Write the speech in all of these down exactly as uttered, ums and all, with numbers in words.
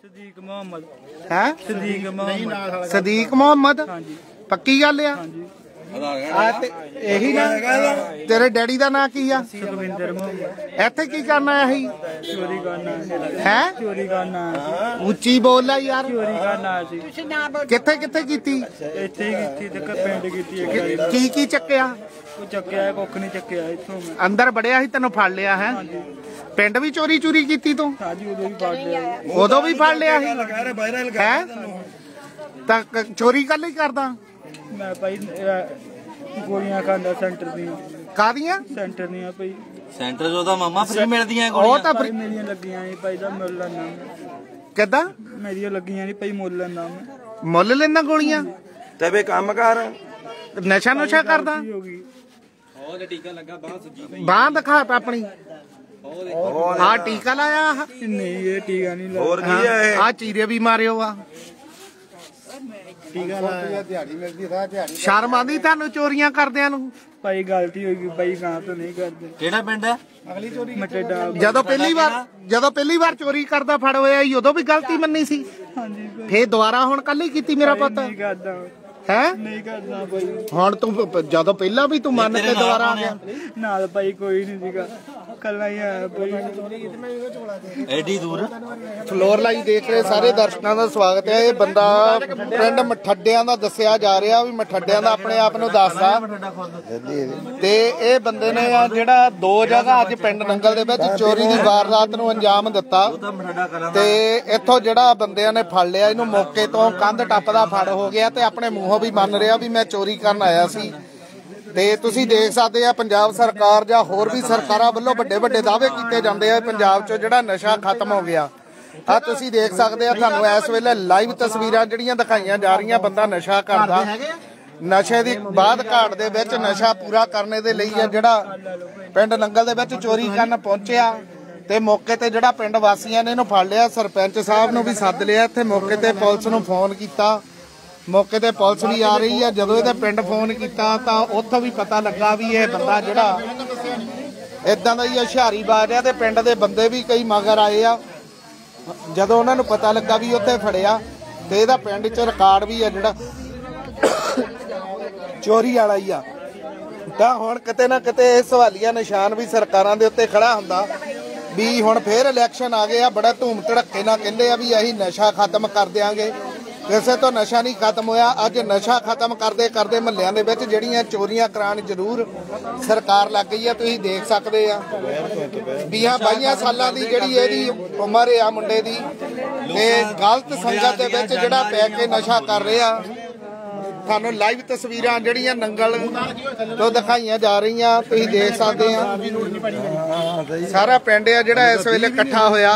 सदीक मोहम्मद है सदीक मोहम्मद सदीक मोहम्मद पक्की गल आ यही ना तेरे डैडी का नाम की सुखविंदर मोहम्मद इत्थे की करना है चोरी करना है चोरी करना उच्ची बोल ला यार चोरी करना किथे किथे कीती इत्थे ही कीती ते पिंड कीती एक वारी की की चक्या ਉਹ ਚੱਕਿਆ ਕੁੱਖ ਨਹੀਂ ਚੱਕਿਆ ਇੱਥੋਂ ਮੈਂ ਅੰਦਰ ਬੜਿਆ ਸੀ ਤੈਨੂੰ ਫੜ ਲਿਆ ਹੈ ਪਿੰਡ ਵੀ ਚੋਰੀ ਚੋਰੀ ਕੀਤੀ ਤੂੰ ਹਾਂਜੀ ਉਦੋਂ ਵੀ ਫੜ ਲਿਆ ਉਦੋਂ ਵੀ ਫੜ ਲਿਆ ਸੀ ਹੈ ਤਾਂ ਚੋਰੀ ਕੱਲ ਹੀ ਕਰਦਾ ਮੈਂ ਭਾਈ ਗੋਲੀਆਂ ਖਾਂਦਾ ਸੈਂਟਰ ਦੀਆਂ ਕਾਦੀਆਂ ਸੈਂਟਰ ਦੀਆਂ ਭਾਈ ਸੈਂਟਰ ਜੋ ਤਾਂ ਮਾਮਾ ਫ੍ਰੀ ਮਿਲਦੀਆਂ ਉਹ ਤਾਂ ਭਾਈ ਮੇਰੀਆਂ ਲੱਗੀਆਂ ਨਹੀਂ ਭਾਈ ਦਾ ਮੁੱਲ ਲੈਣਾ ਕਿੱਦਾਂ ਮੇਰੀਆਂ ਲੱਗੀਆਂ ਨਹੀਂ ਭਾਈ ਮੁੱਲ ਲੈਣਾ ਮੈਂ ਮੁੱਲ ਲੈਣਾ ਗੋਲੀਆਂ ਤੇ ਵੇ ਕੰਮ ਕਰ ਨਸ਼ਾ ਨੁਸ਼ਾ ਕਰਦਾ ਹੋ ਗਈ ਉਹ ਤੇ ਟੀਕਾ ਲੱਗਾ ਬਾਹ ਸੁੱਜੀ ਬਾਹ ਦਿਖਾ ਤਾ ਆਪਣੀ ਆ ਟੀਕਾ ਲਾਇਆ ਨਹੀਂ ਇਹ ਟੀਕਾ ਨਹੀਂ ਹੋਰ ਕੀ ਹੈ ਇਹ ਆ ਚੀਰੇ ਵੀ ਮਾਰਿਓ ਆ ਟੀਕਾ ਲਾਇਆ ਦਿਹਾੜੀ ਮਿਲਦੀ ਸਾਰਾ ਦਿਹਾੜੀ ਸ਼ਰਮ ਆਂਦੀ ਤੁਹਾਨੂੰ ਚੋਰੀਆਂ ਕਰਦਿਆਂ ਨੂੰ ਭਾਈ ਗਲਤੀ ਹੋ ਗਈ ਭਾਈ ਗਾਂ ਤੋਂ ਨਹੀਂ ਕਰਦੇ ਕਿਹੜਾ ਪਿੰਡ ਹੈ ਅਗਲੀ ਚੋਰੀ ਮਟੇਡਾ ਜਦੋਂ ਪਹਿਲੀ ਵਾਰ ਜਦੋਂ ਪਹਿਲੀ ਵਾਰ ਚੋਰੀ ਕਰਦਾ ਫੜ ਹੋਇਆ ਸੀ ਉਦੋਂ ਵੀ ਗਲਤੀ ਮੰਨੀ ਸੀ ਹਾਂਜੀ ਭਾਈ ਫੇਰ ਦੁਬਾਰਾ ਹੁਣ ਕੱਲ ਹੀ ਕੀਤੀ ਮੇਰਾ ਪੁੱਤ ਨਹੀਂ ਕਰਦਾ ਹੈ ਨਹੀਂ ਕਰਦਾ ਭਾਈ ਹੁਣ ਤੂੰ ਜਦੋਂ ਪਹਿਲਾਂ ਵੀ ਤੂੰ ਮੰਨ ਕੇ ਦੁਬਾਰਾ ਆ ਗਿਆ ਨਾਲ ਭਾਈ ਕੋਈ ਨਹੀਂ ਸੀਗਾ ਕੱਲਾ ਹੀ ਆਇਆ ਭਾਈ ਐਡੀ ਦੂਰ ਫਲੋਰ ਲਾਈ ਦੇਖ ਰਹੇ ਸਾਰੇ ਦਰਸ਼ਕਾਂ ਦਾ ਸਵਾਗਤ ਹੈ। ਇਹ ਬੰਦਾ ਪਿੰਡ ਮਠੱਡਿਆਂ ਦਾ ਦੱਸਿਆ ਜਾ ਰਿਹਾ ਵੀ ਮਠੱਡਿਆਂ ਦਾ ਆਪਣੇ ਆਪ ਨੂੰ ਦੱਸਦਾ ਤੇ ਇਹ ਬੰਦੇ ਨੇ ਆ ਜਿਹੜਾ ਦੋ ਜਗ੍ਹਾ ਅੱਜ ਪਿੰਡ ਨੰਗਲ ਦੇ ਵਿੱਚ ਚੋਰੀ ਦੀ ਵਾਰਦਾਤ ਨੂੰ ਅੰਜਾਮ ਦਿੱਤਾ ਤੇ ਇੱਥੋਂ ਜਿਹੜਾ ਬੰਦਿਆਂ ਨੇ ਫੜ ਲਿਆ ਇਹਨੂੰ ਮੌਕੇ ਤੋਂ ਕੰਧ ਟੱਪਦਾ ਫੜ ਹੋ ਗਿਆ ਤੇ ਆਪਣੇ ਮੂੰਹੋਂ ਵੀ ਮੰਨ ਰਿਹਾ ਵੀ ਮੈਂ ਚੋਰੀ ਕਰਨ ਆਇਆ ਸੀ। ਤੇ ਤੁਸੀਂ ਦੇਖ ਸਕਦੇ ਆ ਪੰਜਾਬ ਸਰਕਾਰ ਜਾਂ ਹੋਰ ਵੀ ਸਰਕਾਰਾਂ ਵੱਲੋਂ ਵੱਡੇ ਵੱਡੇ ਦਾਅਵੇ ਕੀਤੇ ਜਾਂਦੇ ਆ ਪੰਜਾਬ 'ਚ ਜਿਹੜਾ ਨਸ਼ਾ ਖਤਮ ਹੋ ਗਿਆ। ਆ ਤੁਸੀਂ ਦੇਖ ਸਕਦੇ ਆ ਤੁਹਾਨੂੰ ਇਸ ਵੇਲੇ ਲਾਈਵ ਤਸਵੀਰਾਂ ਜਿਹੜੀਆਂ ਦਿਖਾਈਆਂ ਜਾ ਰਹੀਆਂ ਬੰਦਾ ਨਸ਼ਾ ਕਰਦਾ ਨਸ਼ੇ ਦੀ ਬਾਅਦ ਘਾਟ ਦੇ ਵਿੱਚ ਨਸ਼ਾ ਪੂਰਾ ਕਰਨੇ ਦੇ ਲਈ ਆ ਜਿਹੜਾ ਪਿੰਡ ਨੰਗਲ ਦੇ ਵਿੱਚ ਚੋਰੀ ਕਰਨ ਪਹੁੰਚਿਆ ਤੇ ਮੌਕੇ ਤੇ ਜਿਹੜਾ ਪਿੰਡ ਵਾਸੀਆਂ ਨੇ ਇਹਨੂੰ ਫੜ ਲਿਆ। ਸਰਪੰਚ ਸਾਹਿਬ ਨੂੰ ਵੀ ਸੱਦ ਲਿਆ ਇੱਥੇ ਮੌਕੇ ਤੇ ਪੁਲਿਸ ਨੂੰ ਫੋਨ ਕੀਤਾ ਮੌਕੇ ਤੇ ਪੁਲਿਸ ਵੀ ਆ ਰਹੀ ਆ। ਜਦੋਂ ਇਹਦੇ ਪਿੰਡ ਫੋਨ ਕੀਤਾ ਤਾਂ ਉੱਥੋਂ ਵੀ ਪਤਾ ਲੱਗਾ ਵੀ ਇਹ ਬੰਦਾ ਜਿਹੜਾ ਇਦਾਂ ਦਾ ਹੀ ਹੁਸ਼ਿਆਰੀਬਾਜ਼ ਆ ਤੇ ਪਿੰਡ ਦੇ ਬੰਦੇ ਵੀ ਕਈ ਮਗਰ ਆਏ ਆ। ਜਦੋਂ ਉਹਨਾਂ ਨੂੰ ਪਤਾ ਲੱਗਾ ਵੀ ਉੱਥੇ ਫੜਿਆ ਤੇ ਇਹਦਾ ਪਿੰਡ 'ਚ ਰਿਕਾਰਡ ਵੀ ਆ ਜਿਹੜਾ ਚੋਰੀ ਵਾਲਾ ਹੀ ਆ। ਤਾਂ ਹੁਣ ਕਿਤੇ ਨਾ ਕਿਤੇ ਇਹ ਸਵਾਲੀਆ ਨਿਸ਼ਾਨ ਵੀ ਸਰਕਾਰਾਂ ਦੇ ਉੱਤੇ ਖੜਾ ਹੁੰਦਾ ਵੀ ਹੁਣ ਫੇਰ ਇਲੈਕਸ਼ਨ ਆ ਗਏ ਆ ਬੜਾ ਧੂਮ ਧੜੱਕੇ ਨਾਲ ਕਹਿੰਦੇ ਆ ਵੀ ਅਸੀਂ ਨਸ਼ਾ ਖਤਮ ਕਰ ਦਿਆਂਗੇ। ਕਿਸੇ ਤੋਂ ਨਸ਼ਾ ਨਹੀਂ ਖਤਮ ਹੋਇਆ। ਅੱਜ ਨਸ਼ਾ ਖਤਮ ਕਰਦੇ ਕਰਦੇ ਮਹੱਲਿਆਂ ਦੇ ਵਿੱਚ ਜਿਹੜੀਆਂ ਚੋਰੀਆਂ ਕਰਾਉਣ ਜ਼ਰੂਰ ਸਰਕਾਰ ਲੱਗ ਗਈ ਆ। ਤੁਸੀਂ ਦੇਖ ਸਕਦੇ ਆ ਵੀਹਾਂ ਬਾਈਆਂ ਸਾਲਾਂ ਦੀ ਜਿਹੜੀ ਇਹਦੀ ਉਮਰ ਆ ਮੁੰਡੇ ਦੀ ਤੇ ਗਲਤ ਸੰਗਤ ਦੇ ਵਿੱਚ ਜਿਹੜਾ ਪੈ ਕੇ ਨਸ਼ਾ ਕਰ ਰਿਹਾ। ਤੁਹਾਨੂੰ ਲਾਈਵ ਤਸਵੀਰਾਂ ਜਿਹੜੀਆਂ ਨੰਗਲ ਤੋਂ ਦਿਖਾਈਆਂ ਜਾ ਰਹੀਆਂ ਤੁਸੀਂ ਦੇਖ ਸਕਦੇ ਆ। ਸਾਰਾ ਪਿੰਡ ਆ ਜਿਹੜਾ ਇਸ ਵੇਲੇ ਇਕੱਠਾ ਹੋਇਆ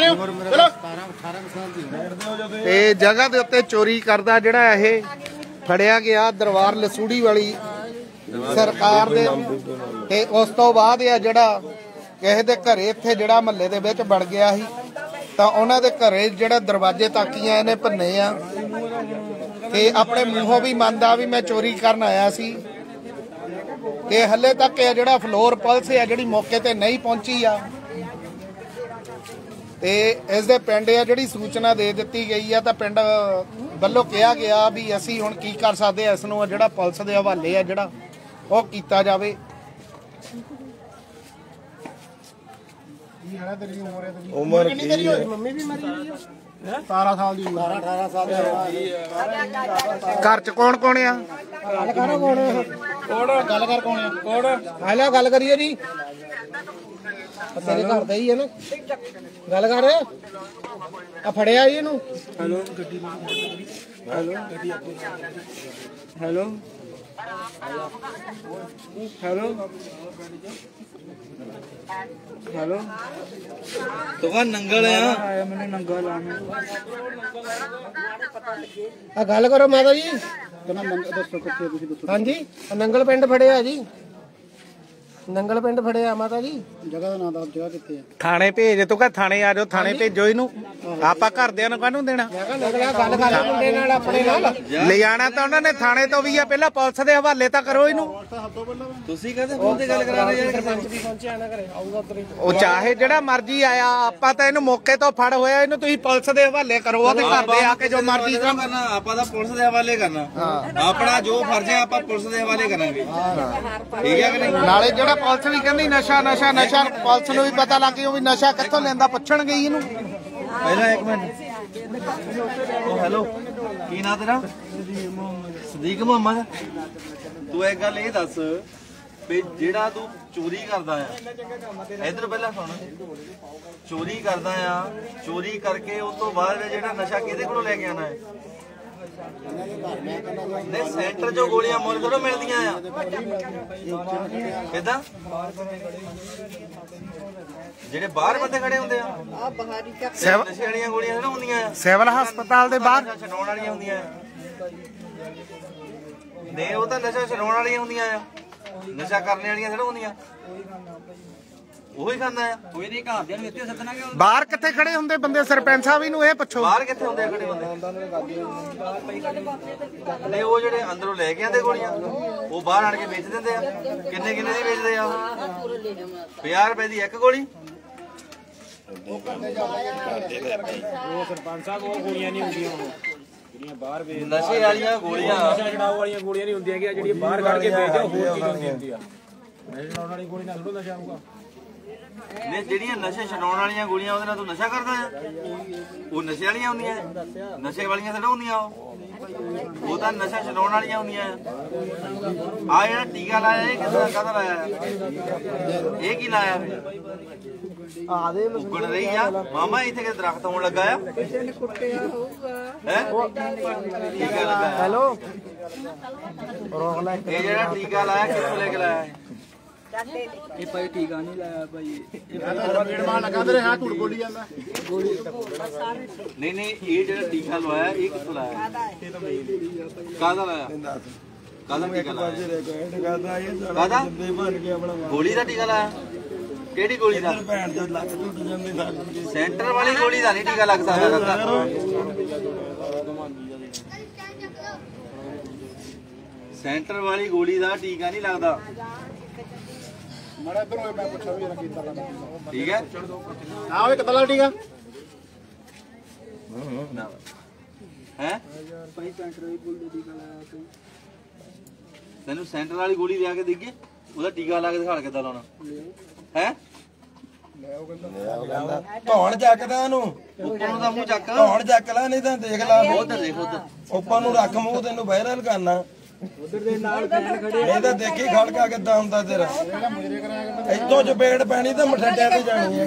ਤੇ ਜਗ੍ਹਾ ਦੇ ਉੱਤੇ ਚੋਰੀ ਕਰਦਾ ਜਿਹੜਾ ਇਹ ਫੜਿਆ ਗਿਆ ਦਰਬਾਰ ਲਸੂੜੀ ਵਾਲੀ ਸਰਕਾਰ ਦੇ। ਤੇ ਉਸ ਤੋਂ ਬਾਅਦ ਆ ਜਿਹੜਾ ਕਿਸੇ ਦੇ ਘਰੇ ਇੱਥੇ ਜਿਹੜਾ ਮਹੱਲੇ ਦੇ ਵਿੱਚ ਵੜ ਗਿਆ ਸੀ ਤਾਂ ਉਹਨਾਂ ਦੇ ਘਰੇ ਜਿਹੜਾ ਦਰਵਾਜ਼ੇ ਤਾਕੀਆਂ ਇਹਨੇ ਭੰਨੇ ਆ ਤੇ ਆਪਣੇ ਮੂੰਹੋਂ ਵੀ ਮੰਨਦਾ ਵੀ ਮੈਂ ਚੋਰੀ ਕਰਨ ਆਇਆ ਸੀ। ਤੇ ਹੱਲੇ ਤੱਕ ਇਹ ਜਿਹੜਾ ਫਲੋਰ ਪੁਲਿਸ ਆ ਜਿਹੜੀ ਮੌਕੇ ਤੇ ਨਹੀਂ ਪਹੁੰਚੀ ਆ ਤੇ ਇਸ ਦੇ ਪਿੰਡ ਆ ਜਿਹੜੀ ਸੂਚਨਾ ਦੇ ਦਿੱਤੀ ਗਈ ਆ ਤਾਂ ਪਿੰਡ ਵੱਲੋਂ ਕਿਹਾ ਗਿਆ ਵੀ ਅਸੀਂ ਹੁਣ ਕੀ ਕਰ ਸਕਦੇ ਆ ਇਸ ਨੂੰ ਜਿਹੜਾ ਪੁਲਿਸ ਦੇ ਹਵਾਲੇ ਆ ਜਿਹੜਾ ਉਹ ਕੀਤਾ ਜਾਵੇ। ਉਮਰ ਕੀ ਹੈ ਮੰਮੀ ਵੀ ਮਰੀ ਹੋਈ ਆ ਸਤਾਰਾਂ ਸਾਲ ਦੀ ਉਮਰ ਅਠਾਰਾਂ ਸਾਲ ਦੀ। ਘਰ ਚ ਕੌਣ ਕੌਣ ਆ ਗੱਲ ਕਰ ਕੌਣ ਕੌਣ ਗੱਲ ਕਰ ਕੌਣ ਆ ਕੌਣ ਹਾਲਾ ਗੱਲ ਕਰੀਏ ਜੀ ਤੇਰੇ ਘਰ ਦਾ ਹੀ ਹੈ ਨਾ ਗੱਲ ਕਰ ਆ ਫੜਿਆ ਜੀ ਇਹਨੂੰ। ਹੈਲੋ ਗੱਡੀ ਹੈਲੋ ਗੱਡੀ ਹੈਲੋ ਹੈਲੋ ਹੈਲੋ ਤੂੰ ਨੰਗਲ ਆ ਆਇਆ ਮੈਨੂੰ ਨੰਗਾ ਲਾਣਾ ਆ ਗੱਲ ਕਰੋ ਮਾਤਾ ਜੀ ਦੱਸੋ ਕਿੱਥੇ ਤੁਸੀਂ ਦੱਸੋ। ਹਾਂਜੀ ਨੰਗਲ ਪਿੰਡ ਫੜਿਆ ਜੀ ਨੰਗਲ ਪਿੰਡ ਫੜਿਆ ਮਾਤਾ ਜੀ। ਜਗ੍ਹਾ ਦਾ ਨਾਮ ਦੱਸ ਜਗ੍ਹਾ ਕਿੱਥੇ ਆ। ਥਾਣੇ ਭੇਜ ਤੂੰ ਕਹ ਥਾਣੇ ਆ ਜਾਓ ਥਾਣੇ ਭੇਜੋ ਇਹਨੂੰ। ਆਪਾਂ ਘਰਦਿਆਂ ਨੂੰ ਕਾਹਨੂੰ ਦੇਣਾ? ਗੱਲ ਕਰ ਮੁੰਡੇ ਨਾਲ ਆਪਣੇ ਨਾਲ ਲਿਜਾਣਾ ਤਾਂ ਉਹਨਾਂ ਨੇ ਥਾਣੇ ਤੋਂ ਵੀ ਆ, ਪਹਿਲਾਂ ਪੁਲਿਸ ਦੇ ਹਵਾਲੇ ਤਾਂ ਕਰੋ ਇਹਨੂੰ। ਤੁਸੀਂ ਕਹਦੇ ਫੋਨ ਤੇ ਗੱਲ ਕਰਾ ਰਹੇ ਯਾਰ ਸਰਪੰਚ ਵੀ ਪਹੁੰਚਿਆ ਨਾ ਘਰੇ ਆਊਗਾ ਉਧਰ ਉਹ ਚਾਹੇ ਜਿਹੜਾ ਮਰਜ਼ੀ ਆਇਆ, ਆਪਾਂ ਤਾਂ ਇਹਨੂੰ ਮੌਕੇ ਤੋਂ ਫੜ ਹੋਇਆ, ਇਹਨੂੰ ਤੁਸੀਂ ਪੁਲਿਸ ਦੇ ਹਵਾਲੇ ਕਰੋ। ਉਹਦੇ ਘਰ ਦੇ ਆ ਕੇ ਜੋ ਮਰਜ਼ੀ ਕੰਮ ਕਰਨਾ, ਆਪਾਂ ਤਾਂ ਪੁਲਿਸ ਦੇ ਹਵਾਲੇ ਕਰਨਾ। ਆਪਣਾ ਜੋ ਫਰਜ਼ ਹੈ ਆਪਾਂ ਪੁਲਿਸ ਦੇ ਹਵਾਲੇ ਕਰਾਂਗੇ, ਠੀਕ ਹੈ ਕਿ ਨਹੀਂ? ਨਾਲੇ ਜਿਹੜਾ ਪੁਲਿਸ ਵੀ ਕਹਿੰਦੀ ਨਸ਼ਾ ਨਸ਼ਾ ਨਸ਼ਾ, ਪੁਲਿਸ ਨੂੰ ਵੀ ਪਤਾ ਲੱਗ ਗਿਆ ਵੀ ਨਸ਼ਾ ਕਿੱਥੋਂ ਲੈਂਦਾ, ਪੁੱਛਣ ਗਈ ਇਹਨੂੰ। ਪਹਿਲਾਂ ਇੱਕ ਮਿੰਟ, ਉਹ ਹੈਲੋ, ਕੀ ਨਾਂ ਤੇਰਾ? ਸਦੀਕ ਮੁਹੰਮਦ। ਤੂੰ ਇੱਕ ਗੱਲ ਇਹ ਦੱਸ ਵੀ ਜਿਹੜਾ ਤੂੰ ਚੋਰੀ ਕਰਦਾ ਆ, ਇਧਰ ਪਹਿਲਾਂ ਸੁਣ, ਚੋਰੀ ਕਰਦਾ ਆ, ਚੋਰੀ ਕਰਕੇ ਉਸ ਤੋਂ ਬਾਅਦ ਜਿਹੜਾ ਨਸ਼ਾ ਕਿਹਦੇ ਕੋਲੋਂ ਲੈ ਕੇ ਆਣਾ ਹੈ? ਨੇ ਸੈਂਟਰ ਚੋਂ ਗੋਲੀਆਂ ਮੁੱਲ ਥੋੜਾ ਮਿਲਦੀਆਂ ਆ, ਕਿੱਦਾਂ? ਜਿਹੜੇ ਬਾਹਰ ਬੰਦੇ ਖੜੇ ਹੁੰਦੇ ਆ, ਨਸ਼ੇ ਵਾਲੀਆਂ ਗੋਲੀਆਂ ਥੋੜਾ ਹੁੰਦੀਆਂ ਆ, ਸਿਵਲ ਹਸਪਤਾਲ ਦੇ ਬਾਹਰ ਛਡਾਉਣ ਵਾਲੀਆਂ ਹੁੰਦੀਆਂ ਆ। ਨਹੀਂ, ਉਹ ਤਾਂ ਨਸ਼ਾ ਛਡਾਉਣ ਵਾਲੀਆਂ ਹੁੰਦੀਆਂ ਆ, ਨਸ਼ਾ ਕਰਨ ਵਾਲੀਆਂ ਥੋੜਾ ਹੁੰਦੀਆਂ। ਉਹੀ ਖਾਂਦਾ ਆ, ਕੋਈ ਨਹੀਂ ਘਰਦਿਆਂ ਨੂੰ ਇੱਥੇ ਸੱਦਣਾ ਕਿ ਬਾਹਰ ਕਿੱਥੇ ਖੜੇ ਹੁੰਦੇ ਬੰਦੇ? ਸਰਪੰਚ ਸਾਹਿਬ ਇਹਨੂੰ ਇਹ ਪੁੱਛੋ, ਬਾਹਰ ਕਿੱਥੇ ਹੁੰਦੇ ਖੜੇ ਬੰਦੇ? ਨਹੀਂ, ਉਹ ਜਿਹੜੇ ਅੰਦਰੋਂ ਲੈ ਕੇ ਆਂਦੇ ਗੋਲੀਆਂ, ਉਹ ਬਾਹਰ ਆਣ ਕੇ ਵੇਚ ਦਿੰਦੇ ਆ। ਕਿੰਨੇ ਕਿੰਨੇ ਦੀ ਵੇਚਦੇ ਆ? ਪੰਜਾਹ ਰੁਪਏ ਦੀ ਇੱਕ ਗੋਲੀ। ਉਹ ਸਰਪੰਚ ਸਾਹਿਬ ਉਹ ਗੋਲੀਆਂ ਨਹੀਂ ਹੁੰਦੀਆਂ ਜਿਹੜੀਆਂ ਬਾਹਰ ਵੇਚ, ਨਸ਼ੇ ਵਾਲੀਆਂ ਗੋਲੀਆਂ, ਨਸ਼ਾ ਛਡਾਓ ਵਾਲੀਆਂ ਗੋਲੀਆਂ ਨਹੀਂ ਹੁੰਦੀਆਂ ਕਿ ਜਿਹੜੀਆਂ ਬਾਹਰ ਕੱਢ ਕੇ ਵੇਚਦੇ ਹੋਰ ਚੀਜ਼ ਹੁੰਦੀ ਆ। ਨਸ਼ਾ ਛਡਾਉਣ ਵਾਲੀ ਗੋਲੀ ਨਾਲ ਥੋੜਾ ਨਸ਼ਾ ਆਊਗਾ। ਨੇ ਜਿਹੜੀਆਂ ਨਸ਼ੇ ਛਡਾਉਣ ਵਾਲੀਆਂ ਗੋਲੀਆਂ ਉਹਦੇ ਨਾਲ ਤੂੰ ਨਸ਼ਾ ਕਰਦਾ ਆ? ਉਹ ਨਸ਼ੇ ਵਾਲੀਆਂ ਹੁੰਦੀਆਂ, ਨਸ਼ੇ ਵਾਲੀਆਂ ਥੋੜਾ ਹੁੰਦੀਆਂ। ਉਹ ਉਹ ਤਾਂ ਨਸ਼ਾ ਛਡਾਉਣ ਵਾਲੀਆਂ ਹੁੰਦੀਆਂ ਆ। ਆ ਜਿਹੜਾ ਟੀਕਾ ਲਾਇਆ ਇਹ ਕਿਹਦਾ ਕਾਹਦਾ ਲਾਇਆ? ਇਹ ਕੀ ਲਾਇਆ? ਉੱਗਣ ਰਹੀ ਆ ਮਾਮਾ, ਇੱਥੇ ਕਿ ਦਰਖਤ ਹੋਣ ਲੱਗਾ ਆ? ਹੈ ਟੀਕਾ ਲੱਗਾ। ਹੈਲੋ, ਇਹ ਜਿਹੜਾ ਟੀਕਾ ਲਾਇਆ ਕਿੱਥੋਂ ਲੈ ਕੇ ਲਾਇਆ? ਇਹ ਭਾਈ ਟੀਕਾ ਨਹੀਂ ਲਾਇਆ ਭਾਈ, ਨਹੀਂ ਨਹੀਂ, ਇਹ ਜਿਹੜਾ ਟੀਕਾ ਲਵਾਇਆ ਇਹ ਕਿੱਥੋਂ ਲਾਇਆ? ਕਾਹਦਾ ਲਾਇਆ? ਕਾਹਦਾ ਟੀਕਾ ਲਾਇਆ? ਕਾਹਦਾ? ਗੋਲੀ ਦਾ ਟੀਕਾ ਲਾਇਆ? ਕਿਹੜੀ ਗੋਲੀ ਦਾ? ਸੈਂਟਰ ਵਾਲੀ ਗੋਲੀ ਦਾ ਨਹੀਂ ਟੀਕਾ ਲੱਗ ਸਕਦਾ। ਸੈਂਟਰ ਵਾਲੀ ਗੋਲੀ ਦਾ ਟੀਕਾ ਨਹੀਂ ਲੱਗਦਾ, ਠੀਕ ਹੈ? ਆਹ ਓਏ ਕਿੱਦਾਂ ਲੱਗਦੀ ਆ? ਹੈ ਤੈਨੂੰ ਸੈਂਟਰ ਵਾਲੀ ਗੋਲੀ ਲਿਆ ਕੇ ਦੇਈਏ, ਉਹਦਾ ਟੀਕਾ ਲਾ ਕੇ ਦਿਖਾ ਕਿੱਦਾਂ ਲਾਉਣਾ ਹੈ? ਧੌਣ ਚੱਕਦਾ ਇਹਨੂੰ, ਉੱਪਰੋਂ ਦਾ ਮੂੰਹ ਚੱਕ, ਧੌਣ ਚੱਕ ਲੈ, ਨਹੀਂ ਤਾਂ ਦੇਖ ਲੈ ਉਧਰ ਦੇਖ, ਉਧਰ ਉੱਪਰ ਨੂੰ ਰੱਖ ਮੂੰਹ, ਤੈਨੂੰ ਵਾਇਰਲ ਕਰਨਾ। ਇਹ ਤਾਂ ਦੇਖੀ ਖੜਕਾ ਕਿੱਦਾਂ ਹੁੰਦਾ ਤੇਰਾ, ਇੱਥੋਂ ਚਪੇੜ ਪੈਣੀ ਤਾਂ ਮਠੱਡਿਆਂ ਤੇ ਜਾਣੀ ਹੈ।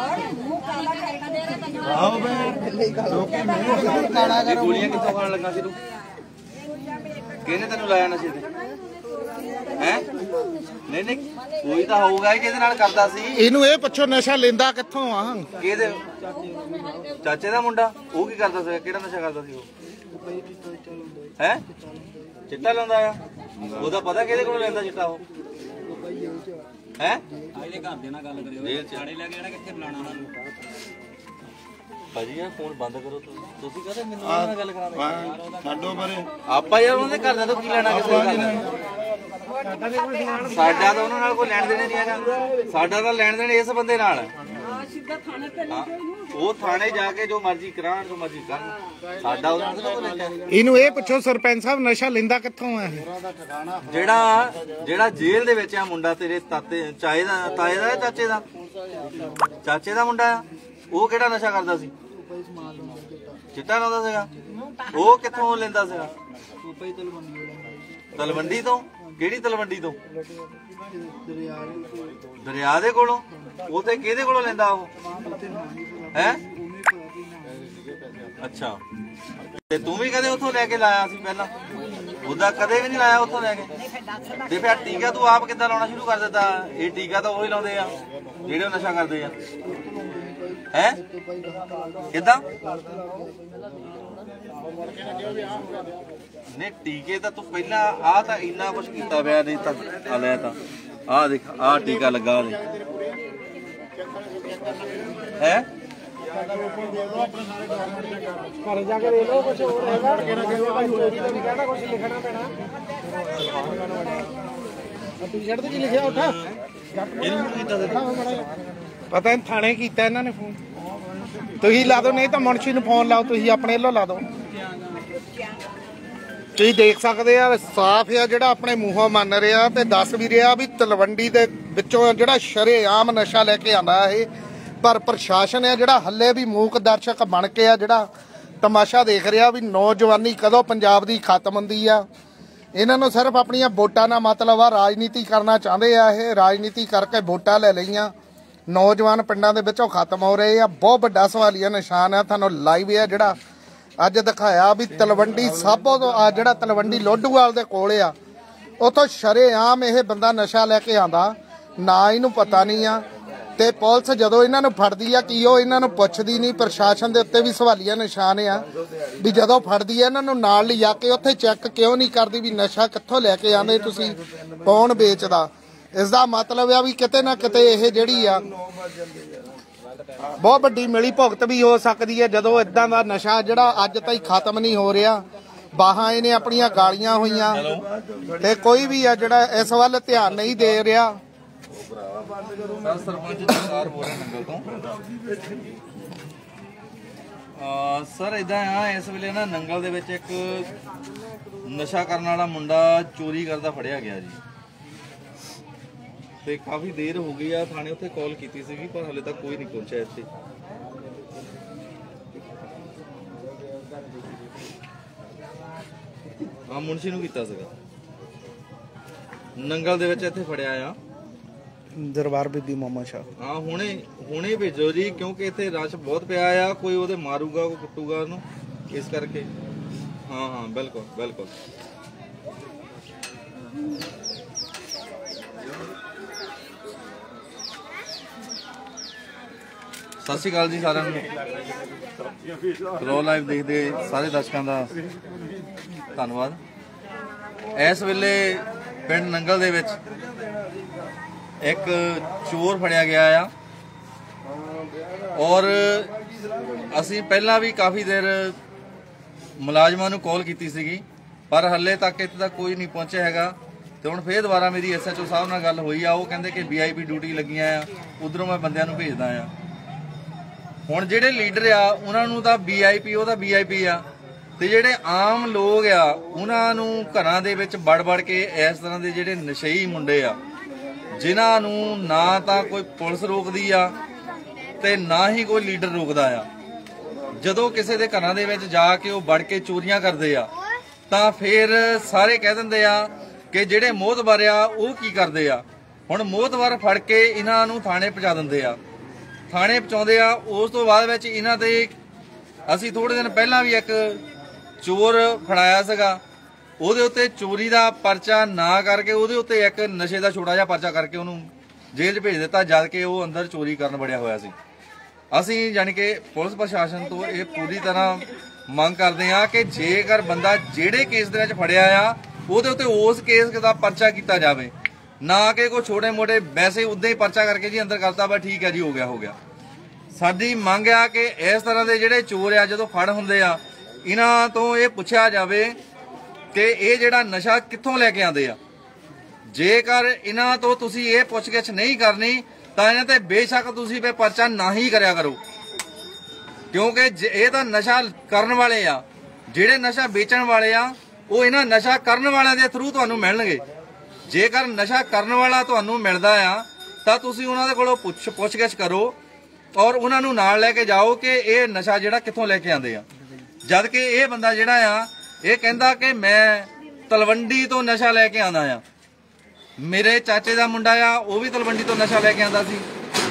ਆਓ ਬਈ ਲੋਕੀ ਮੈਨੂੰ ਕਾਣਾ ਇਹ ਗੋਲੀਆਂ ਕਿੱਥੋਂ ਖਾਣ ਲੱਗਾ ਸੀ ਤੂੰ? ਕਿਹਨੇ ਤੈਨੂੰ ਲਾਇਆ ਨਸ਼ੇ ਤੇ? ਹੈ ਨਹੀਂ ਨਹੀਂ, ਕੋਈ ਤਾਂ ਹੋਊਗਾ ਜਿਹਦੇ ਨਾਲ ਕਰਦਾ ਸੀ। ਇਹਨੂੰ ਇਹ ਪੁੱਛੋ ਨਸ਼ਾ ਲੈਂਦਾ ਕਿੱਥੋਂ ਆ? ਕਿਹਦੇ? ਚਾਚੇ ਦਾ ਮੁੰਡਾ। ਉਹ ਕੀ ਕਰਦਾ ਸੀ? ਕਿਹੜਾ ਨਸ਼ਾ ਕਰਦਾ ਸੀ ਉਹ? ਹੈ ਚਿੱਟਾ ਲਾਉਂਦਾ ਆ? ਉਹਦਾ ਪਤਾ ਕਿਹਦੇ ਕੋਲੋਂ ਲੈਂਦਾ ਚਿੱਟਾ ਉਹ? ਹੈ ਇਹਦੇ ਘਰਦਿਆਂ ਨਾਲ ਗੱਲ ਕਰਿਓ, ਥਾਣੇ ਲੈ ਕੇ ਜਾਣਾ, ਕਿੱਥੇ ਬੁਲਾਣਾ ਉਹਨਾਂ ਨੂੰ? ਭਾਜੀ ਯਾਰ ਫੋਨ ਬੰਦ ਕਰੋ ਤੁਸੀਂ। ਤੁਸੀਂ ਕਹਿੰਦੇ ਮੈਨੂੰ ਉਹਨਾਂ ਨਾਲ ਗੱਲ ਕਰਾਉਂਦੇ ਛੱਡੋ ਪਰੇ, ਆਪਾਂ ਯਾਰ ਉਹਨਾਂ ਦੇ ਘਰਦਿਆਂ ਤੋਂ ਕੀ ਲੈਣਾ? ਕਿਸੇ ਦਾ ਸਾਡਾ ਤਾਂ ਉਹਨਾਂ ਨਾਲ ਕੋਈ ਲੈਣ ਦੇਣ ਨਹੀਂ ਹੈਗਾ, ਸਾਡਾ ਤਾਂ ਲੈਣ ਦੇਣ ਇਸ ਬੰਦੇ ਨਾਲ। ਉਹ ਥਾਣੇ ਜਾ ਕੇ ਜੋ ਮਰਜ਼ੀ ਕਰਾਉਣ, ਜੋ ਮਰਜ਼ੀ ਕਰਨ, ਸਾਡਾ ਉਹਨਾਂ ਦਾ ਕੋਈ ਲੈਣਾ। ਇਹਨੂੰ ਇਹ ਪੁੱਛੋ ਸਰਪੰਚ ਸਾਹਿਬ ਨਸ਼ਾ ਲੈਂਦਾ ਕਿੱਥੋਂ ਆ? ਜਿਹੜਾ ਜਿਹੜਾ ਜੇਲ੍ਹ ਦੇ ਵਿੱਚ ਆ ਮੁੰਡਾ ਤੇਰੇ ਤਾਤੇ ਚਾਏ ਦਾ, ਤਾਏ ਦਾ, ਚਾਚੇ ਦਾ, ਚਾਚੇ ਦਾ ਮੁੰਡਾ ਆ, ਉਹ ਕਿਹੜਾ ਨਸ਼ਾ ਕਰਦਾ ਸੀ? ਚਿੱਟਾ ਲਾਉਂਦਾ ਸੀਗਾ। ਉਹ ਕਿੱਥੋਂ ਲੈਂਦਾ ਸੀਗਾ? ਤਲਵੰਡੀ ਤੋਂ। ਕਿਹੜੀ ਤਲਵੰਡੀ ਤੋਂ? ਦਰਿਆ ਦੇ ਕੋਲੋਂ। ਉਥੇ ਕਿਹਦੇ ਕੋਲੋਂ ਲੈਂਦਾ ਉਹ? ਹੈ ਅੱਛਾ, ਤੇ ਤੂੰ ਵੀ ਕਦੇ ਉੱਥੋਂ ਲੈ ਕੇ ਲਾਇਆ ਸੀ ਪਹਿਲਾਂ? ਉਹਦਾ ਕਦੇ ਵੀ ਨਹੀਂ ਲਾਇਆ ਉੱਥੋਂ ਲੈ ਕੇ। ਤੇ ਫਿਰ ਟੀਕਾ ਤੂੰ ਆਪ ਕਿੱਦਾਂ ਲਾਉਣਾ ਸ਼ੁਰੂ ਕਰ ਦਿੱਤਾ? ਇਹ ਟੀਕਾ ਤਾਂ ਉਹੀ ਲਾਉਂਦੇ ਆ ਜਿਹੜੇ ਉਹ ਨਸ਼ਾ ਕਰਦੇ ਆ। ਹੈ ਕਿੱਦਾਂ? ਨਹੀਂ ਟੀਕੇ ਤਾਂ ਤੂੰ ਪਹਿਲਾਂ ਆਹ ਤਾਂ ਇੰਨਾ ਕੁਛ ਕੀਤਾ ਪਿਆ, ਨਹੀਂ ਤਾਂ ਆ ਲੈ ਤਾਂ ਆਹ ਦੇਖ, ਆਹ ਟੀਕਾ ਲੱਗਾ ਦੇ ਹੈ। ਘਰ ਜਾ ਕੇ ਦੇ ਲਓ ਕੁਝ ਹੋਰ ਹੈਗਾ ਚੋਰੀ ਦਾ ਨਹੀਂ ਕਹਿਣਾ, ਕੁਝ ਲਿਖਣਾ ਪੈਣਾ। ਟੀ-ਸ਼ਰਟ ਤੇ ਕੀ ਲਿਖਿਆ ਉੱਠਾ ਪਤਾ ਨਹੀਂ ਥਾਣੇ ਕੀਤਾ ਇਹਨਾਂ ਨੇ ਫੋਨ। ਤੁਸੀਂ ਲਾ ਦਿਓ, ਨਹੀਂ ਤਾਂ ਮੁਨਸ਼ੀ ਨੂੰ ਫੋਨ ਲਾਓ, ਤੁਸੀਂ ਆਪਣੇ ਵੱਲੋਂ ਲਾ ਦਿਓ। ਤੁਸੀਂ ਦੇਖ ਸਕਦੇ ਆ ਸਾਫ਼ ਆ ਜਿਹੜਾ ਆਪਣੇ ਮੂੰਹੋਂ ਮੰਨ ਰਿਹਾ ਤੇ ਦੱਸ ਵੀ ਰਿਹਾ ਵੀ ਤਲਵੰਡੀ ਦੇ ਵਿੱਚੋਂ ਜਿਹੜਾ ਸ਼ਰੇਆਮ ਨਸ਼ਾ ਲੈ ਕੇ ਆਉਂਦਾ ਇਹ। ਪਰ ਪ੍ਰਸ਼ਾਸਨ ਹੈ ਜਿਹੜਾ ਹੱਲੇ ਵੀ ਮੂਕ ਦਰਸ਼ਕ ਬਣ ਕੇ ਆ ਜਿਹੜਾ ਤਮਾਸ਼ਾ ਦੇਖ ਰਿਹਾ ਵੀ ਨੌਜਵਾਨੀ ਕਦੋਂ ਪੰਜਾਬ ਦੀ ਖਤਮ ਹੁੰਦੀ ਆ। ਇਹਨਾਂ ਨੂੰ ਸਿਰਫ ਆਪਣੀਆਂ ਵੋਟਾਂ ਨਾਲ ਮਤਲਬ ਆ, ਰਾਜਨੀਤੀ ਕਰਨਾ ਚਾਹੁੰਦੇ ਆ ਇਹ। ਰਾਜਨੀਤੀ ਕਰਕੇ ਵੋਟਾਂ ਲੈ ਲਈਆਂ, ਨੌਜਵਾਨ ਪਿੰਡਾਂ ਦੇ ਵਿੱਚੋਂ ਖਤਮ ਹੋ ਰਹੇ ਆ। ਬਹੁਤ ਵੱਡਾ ਸਵਾਲੀਆ ਨਿਸ਼ਾਨ ਆ। ਤੁਹਾਨੂੰ ਲਾਈਵ ਆ ਜਿਹੜਾ ਅੱਜ ਦਿਖਾਇਆ ਵੀ ਤਲਵੰਡੀ ਸਾਬੋ ਤੋਂ ਆ ਜਿਹੜਾ ਤਲਵੰਡੀ ਲੋਡੂਵਾਲ ਦੇ ਕੋਲ ਆ, ਉੱਥੋਂ ਸ਼ਰੇਆਮ ਇਹ ਬੰਦਾ ਨਸ਼ਾ ਲੈ ਕੇ ਆਂਦਾ, ਨਾ ਇਹਨੂੰ ਪਤਾ ਨਹੀਂ ਆ। ਤੇ ਪੁਲਿਸ ਜਦੋਂ ਇਹਨਾਂ ਨੂੰ ਫੜਦੀ ਆ ਕੀ ਉਹ ਇਹਨਾਂ ਨੂੰ ਪੁੱਛਦੀ ਨਹੀਂ। ਪ੍ਰਸ਼ਾਸਨ ਦੇ ਉੱਤੇ ਵੀ ਸਵਾਲੀਆ ਨਿਸ਼ਾਨ ਆ ਵੀ ਜਦੋਂ ਫੜਦੀ ਆ ਇਹਨਾਂ ਨੂੰ ਨਾਲ ਲਿਜਾ ਕੇ ਉੱਥੇ ਚੈੱਕ ਕਿਉਂ ਨਹੀਂ ਕਰਦੀ ਵੀ ਨਸ਼ਾ ਕਿੱਥੋਂ ਲੈ ਕੇ ਆਂਦੇ, ਤੁਸੀਂ ਕੌਣ ਵੇਚਦਾ। ਇਸ ਦਾ ਮਤਲਬ ਆ ਵੀ ਕਿਤੇ ਨਾ ਕਿਤੇ ਇਹ ਜਿਹੜੀ ਆ ਬਹੁਤ ਵੱਡੀ ਮਿਲੀ ਭੁਗਤ ਵੀ ਹੋ ਸਕਦੀ ਹੈ ਜਦੋਂ ਇਦਾਂ ਦਾ ਨਸ਼ਾ ਜਿਹੜਾ ਅੱਜ ਤਾਈਂ ਖਤਮ ਨਹੀਂ ਹੋ ਰਿਹਾ। ਬਾਹਾਂ ਇਹਨੇ ਆਪਣੀਆਂ ਗਾਲੀਆਂ ਹੋਈਆਂ ਤੇ ਕੋਈ ਵੀ ਆ ਜਿਹੜਾ ਇਸ ਵੱਲ ਧਿਆਨ ਨਹੀਂ ਦੇ ਰਿਹਾ। ਸਰਪੰਚ ਜਗਤਾਰ ਬੋਲ ਰਿਹਾ ਨੰਗਲ ਤੋਂ। ਸਰ ਇਦਾਂ ਆ, ਇਸ ਵੇਲੇ ਨਾ ਨੰਗਲ ਦੇ ਵਿੱਚ ਇੱਕ ਨਸ਼ਾ ਕਰਨ ਵਾਲਾ ਮੁੰਡਾ ਚੋਰੀ ਕਰਦਾ ਫੜਿਆ ਗਿਆ ਜੀ। ਤੇ ਕਾਫੀ ਦੇਰ ਹੋ ਗਈ ਆ, ਥਾਣੇ ਉੱਥੇ ਕਾਲ ਕੀਤੀ ਸੀਗੀ ਪਰ ਹਲੇ ਤੱਕ ਕੋਈ ਨਹੀਂ ਪਹੁੰਚਿਆ ਇੱਥੇ। ਹਾਂ ਮੁਨਸ਼ੀ ਨੂੰ ਕੀਤਾ ਸੀਗਾ ਨੰਗਲ ਦੇ ਵਿੱਚ, ਇੱਥੇ ਫੜਿਆ ਆ ਦਰਬਾਰ ਬੀਬੀ ਮਾਮਾ ਸ਼ਾਹ। ਹਾਂ ਹੁਣੇ ਹੁਣੇ ਭੇਜੋ ਜੀ, ਕਿਉਂਕਿ ਇੱਥੇ ਰਸ਼ ਬਹੁਤ ਪਿਆ ਆ। ਕੋਈ ਉਹਦੇ ਮਾਰੂਗਾ, ਕੋਈ ਕੁੱਟੂਗਾ ਉਹਨੂੰ, ਇਸ ਕਰਕੇ। ਹਾਂ ਹਾਂ ਬਿਲਕੁਲ ਬਿਲਕੁਲ। ਸਤਿ ਸ਼੍ਰੀ ਅਕਾਲ ਜੀ ਸਾਰਿਆਂ ਨੂੰ। ਰੋ ਲਾਈਵ ਦੇਖਦੇ ਸਾਰੇ ਦਰਸ਼ਕਾਂ ਦਾ ਧੰਨਵਾਦ। ਇਸ ਵੇਲੇ ਪਿੰਡ ਨੰਗਲ ਦੇ ਵਿੱਚ ਇੱਕ ਚੋਰ ਫੜਿਆ ਗਿਆ ਆ ਔਰ ਅਸੀਂ ਪਹਿਲਾਂ ਵੀ ਕਾਫੀ ਦੇਰ ਮੁਲਾਜ਼ਮਾਂ ਨੂੰ ਕਾਲ ਕੀਤੀ ਸੀਗੀ ਪਰ ਹੱਲੇ ਤੱਕ ਇੱਥੇ ਤੱਕ ਕੋਈ ਨਹੀਂ ਪਹੁੰਚਿਆ ਹੈਗਾ। ਤੇ ਹੁਣ ਫੇਰ ਦੁਬਾਰਾ ਮੇਰੀ ਐਸ ਐਚ ਓ ਸਾਹਿਬ ਨਾਲ ਗੱਲ ਹੋਈ ਆ, ਉਹ ਕਹਿੰਦੇ ਕਿ ਵੀ ਆਈ ਪੀ ਡਿਊਟੀ ਲੱਗੀਆਂ ਆ, ਉਧਰੋਂ ਮੈਂ ਬੰਦਿਆਂ ਨੂੰ ਭੇਜਦਾ ਆ। ਹੁਣ ਜਿਹੜੇ ਲੀਡਰ ਆ ਉਹਨਾਂ ਨੂੰ ਤਾਂ ਵੀ ਆਈ ਪੀ, ਉਹ ਤਾਂ ਵੀ ਆਈ ਪੀ ਆ, ਤੇ ਜਿਹੜੇ ਆਮ ਲੋਕ ਆ ਉਹਨਾਂ ਨੂੰ ਘਰਾਂ ਦੇ ਵਿੱਚ ਵੜ ਵੜ ਕੇ ਇਸ ਤਰ੍ਹਾਂ ਦੇ ਜਿਹੜੇ ਨਸ਼ਈ ਮੁੰਡੇ ਆ ਜਿਨ੍ਹਾਂ ਨੂੰ ਨਾ ਤਾਂ ਕੋਈ ਪੁਲਿਸ ਰੋਕਦੀ ਆ ਤੇ ਨਾ ਹੀ ਕੋਈ ਲੀਡਰ ਰੋਕਦਾ ਆ, ਜਦੋਂ ਕਿਸੇ ਦੇ ਘਰਾਂ ਦੇ ਵਿੱਚ ਜਾ ਕੇ ਉਹ ਵੜ ਕੇ ਚੋਰੀਆਂ ਕਰਦੇ ਆ ਤਾਂ ਫਿਰ ਸਾਰੇ ਕਹਿ ਦਿੰਦੇ ਆ ਕਿ ਜਿਹੜੇ ਮੋਹਤਬਰ ਆ ਉਹ ਕੀ ਕਰਦੇ ਆ। ਹੁਣ ਮੋਹਤਬਰ ਫੜ ਕੇ ਇਹਨਾਂ ਨੂੰ ਥਾਣੇ ਪਹੁੰਚਾ ਦਿੰਦੇ ਆ, ਥਾਣੇ ਪਹੁੰਚਾਉਂਦੇ ਆ। ਉਸ ਤੋਂ ਬਾਅਦ ਵਿੱਚ ਇਹਨਾਂ ਦੇ ਅਸੀਂ ਥੋੜੇ ਦਿਨ ਪਹਿਲਾਂ ਵੀ ਇੱਕ ਚੋਰ ਫੜਾਇਆ ਸੀਗਾ, ਉਹਦੇ ਉੱਤੇ ਚੋਰੀ ਦਾ ਪਰਚਾ ਨਾ ਕਰਕੇ ਉਹਦੇ ਉੱਤੇ ਇੱਕ ਨਸ਼ੇ ਦਾ ਛੋਟਾ ਜਿਹਾ ਪਰਚਾ ਕਰਕੇ ਉਹਨੂੰ ਜੇਲ੍ਹ 'ਚ ਭੇਜ ਦਿੱਤਾ, ਜਦ ਕਿ ਉਹ ਅੰਦਰ ਚੋਰੀ ਕਰਨ ਵੜਿਆ ਹੋਇਆ ਸੀ। ਅਸੀਂ ਯਾਨੀ ਕਿ ਪੁਲਿਸ ਪ੍ਰਸ਼ਾਸਨ ਤੋਂ ਇਹ ਪੂਰੀ ਤਰ੍ਹਾਂ ਮੰਗ ਕਰਦੇ ਆ ਕਿ ਜੇਕਰ ਬੰਦਾ ਜਿਹੜੇ ਕੇਸ ਦੇ ਵਿੱਚ ਫੜਿਆ ਆ ਉਹਦੇ ਉੱਤੇ ਉਸ ਕੇਸ ਦਾ ਪਰਚਾ ਕੀਤਾ ਜਾਵੇ, ਨਾ ਕਿ ਕੋਈ ਛੋਟੇ ਮੋਟੇ ਵੈਸੇ ਉਦਾਂ ਹੀ ਪਰਚਾ ਕਰਕੇ ਜੀ ਅੰਦਰ ਕਰਤਾ ਬਾ ਠੀਕ ਹੈ ਜੀ ਹੋ ਗਿਆ ਹੋ ਗਿਆ। ਸਾਡੀ ਮੰਗ ਆ ਕਿ ਇਸ ਤਰ੍ਹਾਂ ਦੇ ਜਿਹੜੇ ਚੋਰ ਆ ਜਦੋਂ ਫੜ ਹੁੰਦੇ ਆ ਇਹਨਾਂ ਤੋਂ ਇਹ ਪੁੱਛਿਆ ਜਾਵੇ ਕਿ ਇਹ ਜਿਹੜਾ ਨਸ਼ਾ ਕਿੱਥੋਂ ਲੈ ਕੇ ਆਉਂਦੇ ਆ। ਜੇਕਰ ਇਹਨਾਂ ਤੋਂ ਤੁਸੀਂ ਇਹ ਪੁੱਛਗਿੱਛ ਨਹੀਂ ਕਰਨੀ ਤਾਂ ਇਹਨਾਂ ਤੇ ਬੇਸ਼ੱਕ ਤੁਸੀਂ ਫੇ ਪਰਚਾ ਨਾ ਹੀ ਕਰਿਆ ਕਰੋ, ਕਿਉਂਕਿ ਇਹ ਤਾਂ ਨਸ਼ਾ ਕਰਨ ਵਾਲੇ ਆ, ਜਿਹੜੇ ਨਸ਼ਾ ਵੇਚਣ ਵਾਲੇ ਆ ਉਹ ਇਹਨਾਂ ਨਸ਼ਾ ਕਰਨ ਵਾਲਿਆਂ ਦੇ ਥਰੂ ਤੁਹਾਨੂੰ ਮਿਲਣਗੇ। ਜੇਕਰ ਨਸ਼ਾ ਕਰਨ ਵਾਲਾ ਤੁਹਾਨੂੰ ਮਿਲਦਾ ਆ ਤਾਂ ਤੁਸੀਂ ਉਹਨਾਂ ਦੇ ਕੋਲੋਂ ਪੁੱਛ ਪੁੱਛਗਿੱਛ ਕਰੋ ਔਰ ਉਹਨਾਂ ਨੂੰ ਨਾਲ ਲੈ ਕੇ ਜਾਓ ਕਿ ਇਹ ਨਸ਼ਾ ਜਿਹੜਾ ਕਿੱਥੋਂ ਲੈ ਕੇ ਆਉਂਦੇ ਆ। ਜਦ ਕਿ ਇਹ ਬੰਦਾ ਜਿਹੜਾ ਆ ਇਹ ਕਹਿੰਦਾ ਕਿ ਮੈਂ ਤਲਵੰਡੀ ਤੋਂ ਨਸ਼ਾ ਲੈ ਕੇ ਆਉਂਦਾ ਆ, ਮੇਰੇ ਚਾਚੇ ਦਾ ਮੁੰਡਾ ਆ ਉਹ ਵੀ ਤਲਵੰਡੀ ਤੋਂ ਨਸ਼ਾ ਲੈ ਕੇ ਆਉਂਦਾ ਸੀ,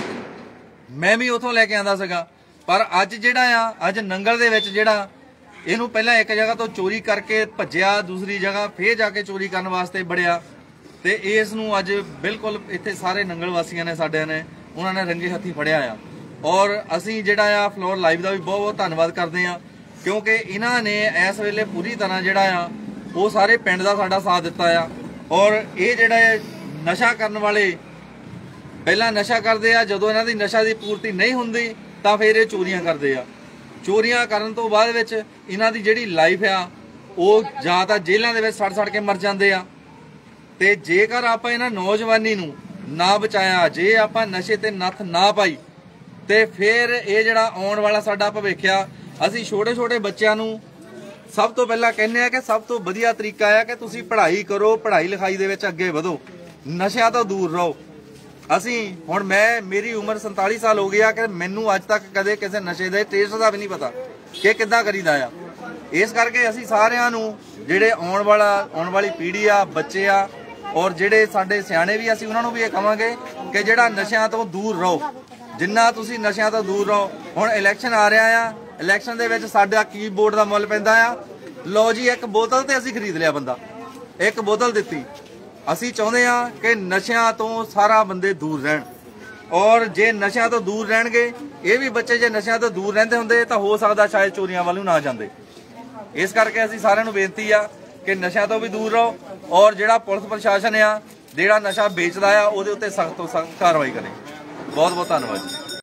ਮੈਂ ਵੀ ਉਥੋਂ ਲੈ ਕੇ ਆਉਂਦਾ ਸੀਗਾ। ਪਰ ਅੱਜ ਜਿਹੜਾ ਆ ਅੱਜ ਨੰਗਲ ਦੇ ਵਿੱਚ ਜਿਹੜਾ ਇਹਨੂੰ ਪਹਿਲਾਂ ਇੱਕ ਜਗ੍ਹਾ ਤੋਂ ਚੋਰੀ ਕਰਕੇ ਭੱਜਿਆ, ਦੂਸਰੀ ਜਗ੍ਹਾ ਫੇਰ ਜਾ ਕੇ ਚੋਰੀ ਕਰਨ ਵਾਸਤੇ ਬੜਿਆ, ਤੇ ਇਸ ਨੂੰ ਅੱਜ ਬਿਲਕੁਲ ਇੱਥੇ ਸਾਰੇ ਨੰਗਲ ਵਾਸੀਆਂ ਨੇ ਸਾਡਿਆਂ ਨੇ ਉਹਨਾਂ ਨੇ ਰੰਗੇ ਹੱਥੀ ਫੜਿਆ ਆ। ਔਰ ਅਸੀਂ ਜਿਹੜਾ ਆ ਫਲੋਰ ਲਾਈਵ ਦਾ ਵੀ ਬਹੁਤ ਬਹੁਤ ਧੰਨਵਾਦ ਕਰਦੇ ਆ, ਕਿਉਂਕਿ ਇਹਨਾਂ ਨੇ ਇਸ ਵੇਲੇ ਪੂਰੀ ਤਰ੍ਹਾਂ ਜਿਹੜਾ ਆ ਉਹ ਸਾਰੇ ਪਿੰਡ ਦਾ ਸਾਡਾ ਸਾਥ ਦਿੱਤਾ ਆ। ਔਰ ਇਹ ਜਿਹੜਾ ਨਸ਼ਾ ਕਰਨ ਵਾਲੇ ਪਹਿਲਾਂ ਨਸ਼ਾ ਕਰਦੇ ਆ, ਜਦੋਂ ਇਹਨਾਂ ਦੀ ਨਸ਼ਾ ਦੀ ਪੂਰਤੀ ਨਹੀਂ ਹੁੰਦੀ ਤਾਂ ਫਿਰ ਇਹ ਚੋਰੀਆਂ ਕਰਦੇ ਆ। ਚੋਰੀਆਂ ਕਰਨ ਤੋਂ ਬਾਅਦ ਵਿੱਚ ਇਹਨਾਂ ਦੀ ਜਿਹੜੀ ਲਾਈਫ ਆ ਉਹ ਜਾਂ ਤਾਂ ਜੇਲ੍ਹਾਂ ਦੇ ਵਿੱਚ ਸੜ ਸੜ ਕੇ ਮਰ ਜਾਂਦੇ ਆ। ਤੇ ਜੇਕਰ ਆਪਾਂ ਇਹਨਾਂ ਨੌਜਵਾਨੀ ਨੂੰ ਨਾ ਬਚਾਇਆ, ਜੇ ਆਪਾਂ ਨਸ਼ੇ ਤੇ ਨੱਥ ਨਾ ਪਾਈ, ਤੇ ਫਿਰ ਇਹ ਜਿਹੜਾ ਆਉਣ ਵਾਲਾ ਸਾਡਾ ਭਵਿੱਖ ਆ, ਅਸੀਂ ਛੋਟੇ ਛੋਟੇ ਬੱਚਿਆਂ ਨੂੰ ਸਭ ਤੋਂ ਪਹਿਲਾਂ ਕਹਿੰਦੇ ਆ ਕਿ ਸਭ ਤੋਂ ਵਧੀਆ ਤਰੀਕਾ ਆ ਕਿ ਤੁਸੀਂ ਪੜ੍ਹਾਈ ਕਰੋ, ਪੜ੍ਹਾਈ ਲਿਖਾਈ ਦੇ ਵਿੱਚ ਅੱਗੇ ਵਧੋ, ਨਸ਼ਿਆਂ ਤੋਂ ਦੂਰ ਰਹੋ। ਅਸੀਂ ਹੁਣ ਮੈਂ ਮੇਰੀ ਉਮਰ ਸੰਤਾਲੀ ਸਾਲ ਹੋ ਗਈ ਆ ਕਿ ਮੈਨੂੰ ਅੱਜ ਤੱਕ ਕਦੇ ਕਿਸੇ ਨਸ਼ੇ ਦੇ ਟੇਸਟ ਦਾ ਵੀ ਨਹੀਂ ਪਤਾ ਕਿ ਕਿੱਦਾਂ ਕਰੀਦਾ ਆ। ਇਸ ਕਰਕੇ ਅਸੀਂ ਸਾਰਿਆਂ ਨੂੰ ਜਿਹੜੇ ਆਉਣ ਵਾਲਾ ਆਉਣ ਵਾਲੀ ਪੀੜ੍ਹੀ ਆ, ਬੱਚੇ ਆ, ਔਰ ਜਿਹੜੇ ਸਾਡੇ ਸਿਆਣੇ ਵੀ, ਅਸੀਂ ਉਹਨਾਂ ਨੂੰ ਵੀ ਇਹ ਕਹਾਂਗੇ ਕਿ ਜਿਹੜਾ ਨਸ਼ਿਆਂ ਤੋਂ ਦੂਰ ਰਹੋ, ਜਿੰਨਾ ਤੁਸੀਂ ਨਸ਼ਿਆਂ ਤੋਂ ਦੂਰ ਰਹੋ। ਹੁਣ ਇਲੈਕਸ਼ਨ ਆ ਰਿਹਾ ਆ, ਇਲੈਕਸ਼ਨ ਦੇ ਵਿੱਚ ਸਾਡਾ ਕੀਬੋਰਡ ਦਾ ਮੁੱਲ ਪੈਂਦਾ ਆ। ਲਓ ਜੀ, ਇੱਕ ਬੋਤਲ ਤੇ ਅਸੀਂ ਖਰੀਦ ਲਿਆ, ਬੰਦਾ ਇੱਕ ਬੋਤਲ ਦਿੱਤੀ। ਅਸੀਂ ਚਾਹੁੰਦੇ ਆ ਕਿ ਨਸ਼ਿਆਂ ਤੋਂ ਸਾਰਾ ਬੰਦੇ ਦੂਰ ਰਹਿਣ, ਔਰ ਜੇ ਨਸ਼ਿਆਂ ਤੋਂ ਦੂਰ ਰਹਿਣਗੇ, ਇਹ ਵੀ ਬੱਚੇ ਜੇ ਨਸ਼ਿਆਂ ਤੋਂ ਦੂਰ ਰਹਿੰਦੇ ਹੁੰਦੇ ਤਾਂ ਹੋ ਸਕਦਾ ਸ਼ਾਇਦ ਚੋਰੀਆਂ ਵੱਲ ਨੂੰ ਨਾ ਜਾਂਦੇ। ਇਸ ਕਰਕੇ ਅਸੀਂ ਸਾਰਿਆਂ ਨੂੰ ਬੇਨਤੀ ਆ ਕਿ ਨਸ਼ਿਆਂ ਤੋਂ ਵੀ ਦੂਰ ਰਹੋ, ਔਰ ਜਿਹੜਾ ਪੁਲਿਸ ਪ੍ਰਸ਼ਾਸਨ ਆ ਜਿਹੜਾ ਨਸ਼ਾ ਵੇਚਦਾ ਆ ਉਹਦੇ ਉੱਤੇ ਸਖਤ ਤੋਂ ਸਖਤ ਕਾਰਵਾਈ ਕਰੇ। ਬਹੁਤ ਬਹੁਤ ਧੰਨਵਾਦ ਜੀ।